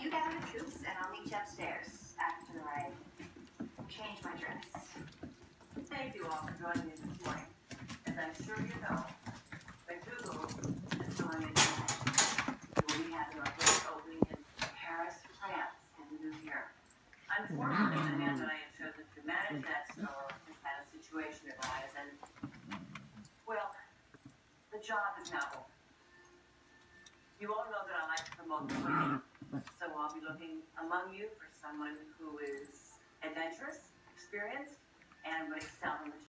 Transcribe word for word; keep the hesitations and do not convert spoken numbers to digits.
You gather the troops, and I'll meet you upstairs after I change my dress. Thank you all for joining me this morning. As I'm sure you know, McDougal is going into we will be having our first opening in Paris, France in the new year. Unfortunately, the man that I have chosen to manage that store has had a situation arise, and, well, the job is now over. You all know that I like to promote the women, so I'll be looking among you for someone who is adventurous, experienced, and would excel in the